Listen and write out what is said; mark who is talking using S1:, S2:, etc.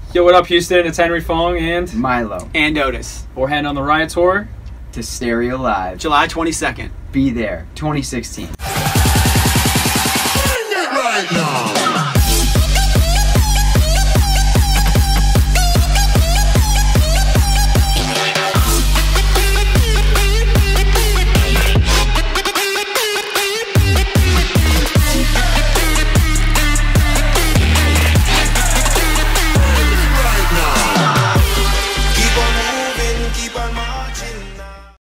S1: Yo, what up, Houston? It's Henry, Fong, and
S2: Milo.
S3: And Otis.
S1: we're heading on the Riot Tour
S2: To Stereo Live.
S3: July 22nd.
S2: Be there, 2016.
S4: Right now.